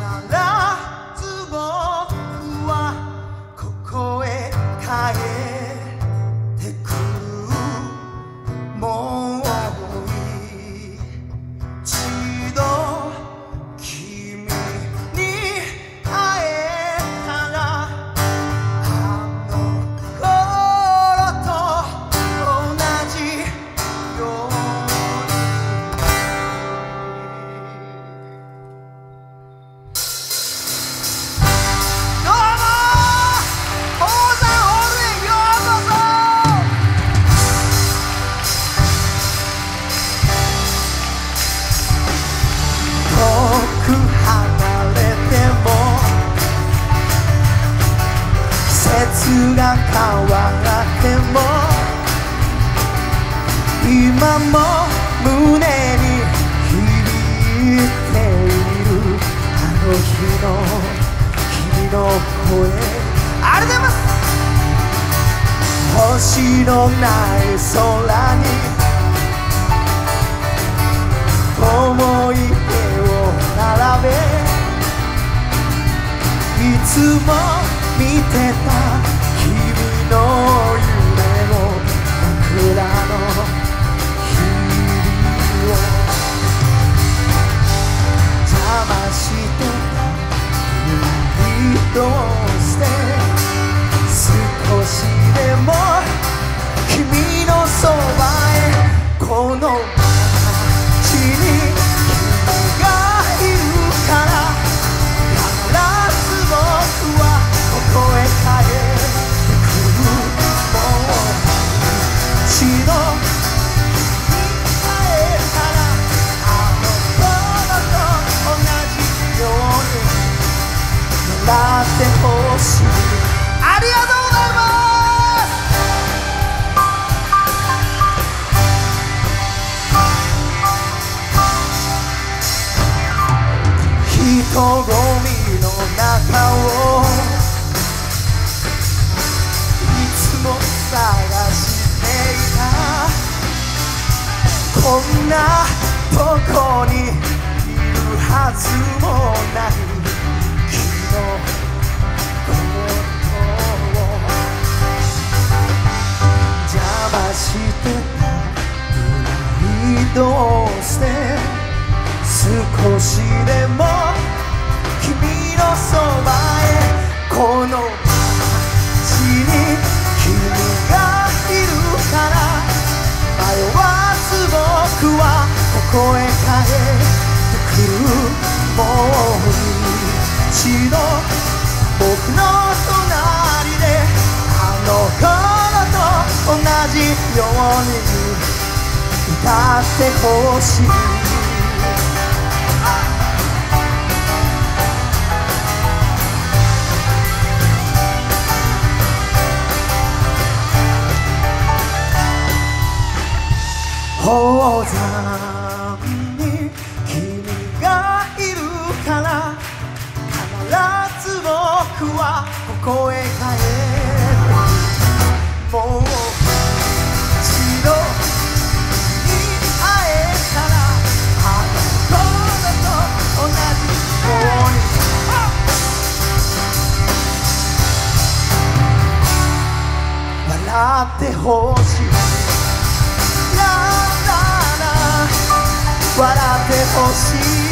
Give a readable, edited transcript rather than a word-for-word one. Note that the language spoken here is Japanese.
ず僕はここへ帰ってくる。もう一度君に会えたらあの頃と同じように。どうも宝山ホールへようこそ。遠く離れても季節が変わっても今も胸に響いているあの日の君の声。ありがとうございます。星のない空に思い出を並べいつも見てた君の夢を枕の日々を邪魔してたふりをして少しでも君のそばへこの街に君がいるから必ず僕はここへ帰ってくる。もう一度会えたらあの頃と同じようになってほしい。ありがとうございます。人混みの中をいつも探していた。こんなとこにいるはずもない君のことを邪魔してたプライドを捨て少しでも君のそばへこの街に君がいるから迷わず僕はここへ帰ってくる。もう一度僕の隣であの頃と同じように歌ってほしい。宝山に君がいるから必ず僕はここへ帰ってもう一度に会えたらあの頃と同じように笑ってほしい。笑ってほしい。